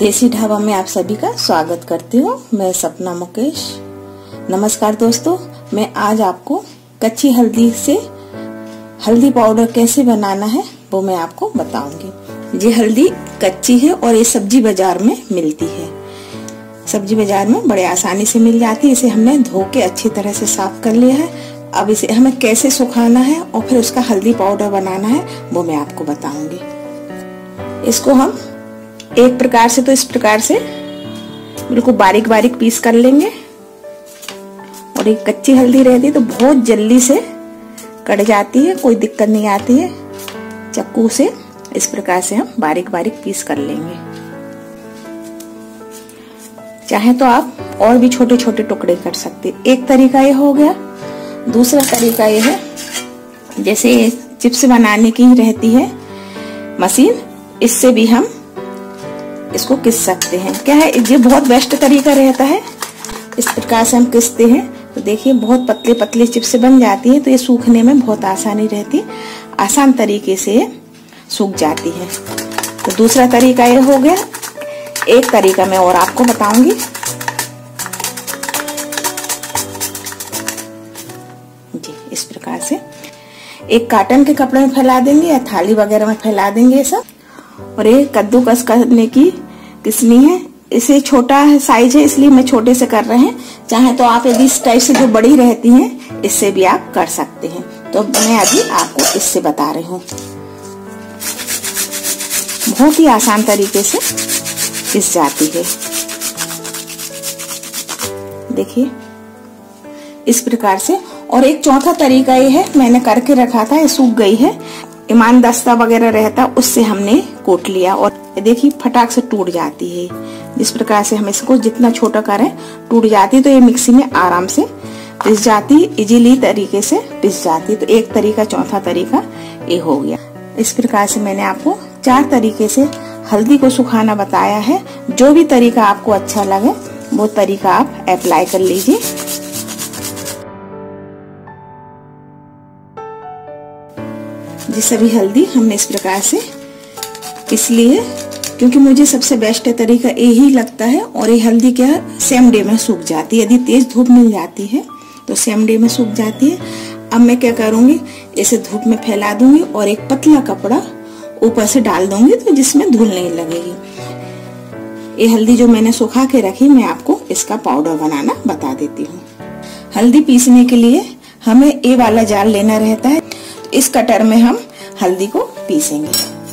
देसी ढाबा में आप सभी का स्वागत करती हूँ। मैं सपना मुकेश। नमस्कार दोस्तों, मैं आज आपको कच्ची हल्दी से हल्दी पाउडर कैसे बनाना है वो मैं आपको बताऊंगी। ये हल्दी कच्ची है और ये सब्जी बाजार में मिलती है। सब्जी बाजार में बड़े आसानी से मिल जाती है। इसे हमने धो के अच्छी तरह से साफ कर लिया है। अब इसे हमें कैसे सुखाना है और फिर उसका हल्दी पाउडर बनाना है वो मैं आपको बताऊंगी। इसको हम एक प्रकार से तो इस प्रकार से बिल्कुल बारीक बारीक पीस कर लेंगे। और एक कच्ची हल्दी रहती है तो बहुत जल्दी से कट जाती है, कोई दिक्कत नहीं आती है। चाकू से इस प्रकार से हम बारीक बारीक पीस कर लेंगे। चाहे तो आप और भी छोटे छोटे टुकड़े कर सकते। एक तरीका ये हो गया। दूसरा तरीका ये है, जैसे चिप्स बनाने की रहती है मशीन, इससे भी हम इसको किस सकते हैं। क्या है, ये बहुत बेस्ट तरीका रहता है। इस प्रकार से हम किसते हैं तो देखिए बहुत पतले पतले चिप्स बन जाती है। तो ये सूखने में बहुत आसानी रहती, आसान तरीके से सूख जाती है। तो दूसरा तरीका ये हो गया। एक तरीका मैं और आपको बताऊंगी। जी, इस प्रकार से एक कॉटन के कपड़े में फैला देंगे या थाली वगैरह में फैला देंगे सब। और ये कद्दूकस करने की किसनी है। इसे छोटा साइज है इसलिए मैं छोटे से कर रहे हैं। चाहे तो आप यदि इस टाइप से जो बड़ी रहती हैं इससे भी आप कर सकते हैं। तो मैं अभी आपको इससे बता रही हूँ। बहुत ही आसान तरीके से पिस जाती है। देखिए इस प्रकार से। और एक चौथा तरीका ये है, मैंने करके रखा था, ये सूख गई है। ईमान दस्ता वगैरह रहता उससे हमने कोट लिया और देखिए फटाक से टूट जाती है। जिस प्रकार से हम इसको जितना छोटा करें टूट जाती है। तो ये मिक्सी में आराम से पिस जाती, इजीली तरीके से पिस जाती। तो एक तरीका, चौथा तरीका ये हो गया। इस प्रकार से मैंने आपको 4 तरीके से हल्दी को सुखाना बताया है। जो भी तरीका आपको अच्छा लगे वो तरीका आप अप्लाई कर लीजिए। जी, सभी हल्दी हमने इस प्रकार से इसलिए क्योंकि मुझे सबसे बेस्ट तरीका यही लगता है। और ये हल्दी क्या सेम डे में सूख जाती है। यदि तेज धूप मिल जाती है तो सेम डे में सूख जाती है। अब मैं क्या करूंगी, इसे धूप में फैला दूंगी और एक पतला कपड़ा ऊपर से डाल दूंगी तो जिसमें धूल नहीं लगेगी। ये हल्दी जो मैंने सुखा के रखी, मैं आपको इसका पाउडर बनाना बता देती हूँ। हल्दी पीसने के लिए हमें ये वाला जार लेना रहता है। इस कटर में हम हल्दी को पीसेंगे।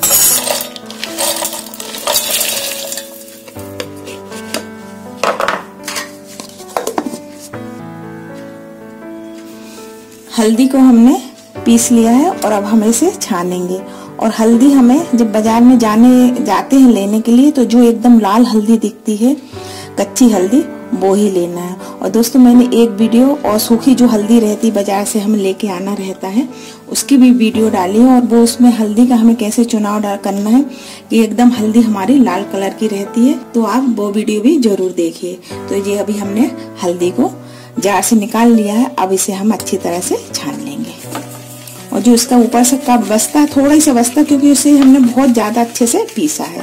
हल्दी को हमने पीस लिया है और अब हम इसे छानेंगे। और हल्दी हमें जब बाजार में जाते हैं लेने के लिए तो जो एकदम लाल हल्दी दिखती है, कच्ची हल्दी, वो ही लेना है। और दोस्तों मैंने एक वीडियो और सूखी जो हल्दी रहती बाजार से हमें लेके आना रहता है उसकी भी वीडियो डाली है। और वो उसमें हल्दी का हमें कैसे चुनाव करना है कि एकदम हल्दी हमारी लाल कलर की रहती है। तो आप वो वीडियो भी जरूर देखिए। तो ये अभी हमने हल्दी को जार से निकाल लिया है। अब इसे हम अच्छी तरह से छान लेंगे। और जो इसका ऊपर से कप बचता है, थोड़ा ही सा बचता, क्योंकि उसे हमने बहुत ज्यादा अच्छे से पीसा है।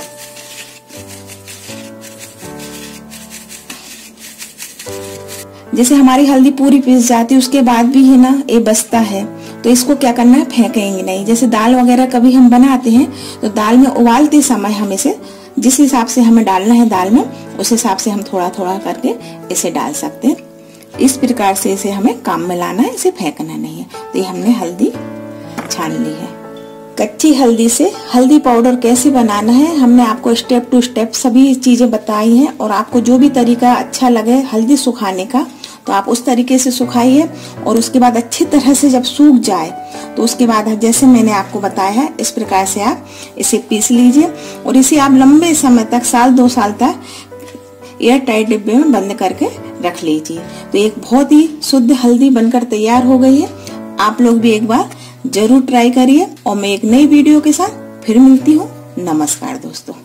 जैसे हमारी हल्दी पूरी पिस जाती है उसके बाद भी है ना ये बचता है, तो इसको क्या करना है, फेंकेंगे नहीं। जैसे दाल वगैरह कभी हम बनाते हैं तो दाल में उबालते समय हम इसे जिस हिसाब से हमें डालना है दाल में, उस हिसाब से हम थोड़ा थोड़ा करके इसे डाल सकते हैं। इस प्रकार से इसे हमें काम में लाना है, इसे फेंकना नहीं है। तो ये हमने हल्दी छान ली है। कच्ची हल्दी से हल्दी पाउडर कैसे बनाना है हमने आपको स्टेप टू स्टेप सभी चीजें बताई हैं। और आपको जो भी तरीका अच्छा लगे हल्दी सुखाने का तो आप उस तरीके से सुखाइए। और उसके बाद अच्छी तरह से जब सूख जाए तो उसके बाद जैसे मैंने आपको बताया है इस प्रकार से आप इसे पीस लीजिए। और इसे आप लंबे समय तक, 1-2 साल तक एयर टाइट डिब्बे में बंद करके रख लीजिए। तो एक बहुत ही शुद्ध हल्दी बनकर तैयार हो गई है। आप लोग भी एक बार जरूर ट्राई करिए। और मैं एक नई वीडियो के साथ फिर मिलती हूँ। नमस्कार दोस्तों।